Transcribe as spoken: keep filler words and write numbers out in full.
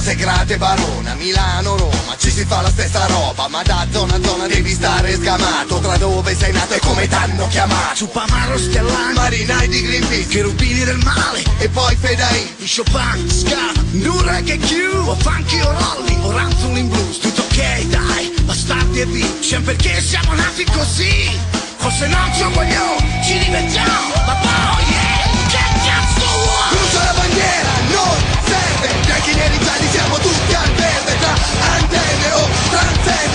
Grate, Barona, Milano, Roma, ci si fa la stessa roba, ma da zona a zona devi stare sgamato. Tra dove sei nato e come t'hanno chiamato. Ciupamaro, Stellani, marinai di Greenpeace, cherubini del male, e poi Fedai, di Chopin, Ska, Nurek e Q, o funky o rolli, o ranzoli in blues. Tutto ok, dai, bastardi e bitch, perché siamo nati così. Forse non ci voglio, ci divertiamo, ma poi, yeah, che cazzo vuoi? Brucia la bandiera, non serve, bianchi, neri, gialli, siamo tutti al verde. Tra antenne o transe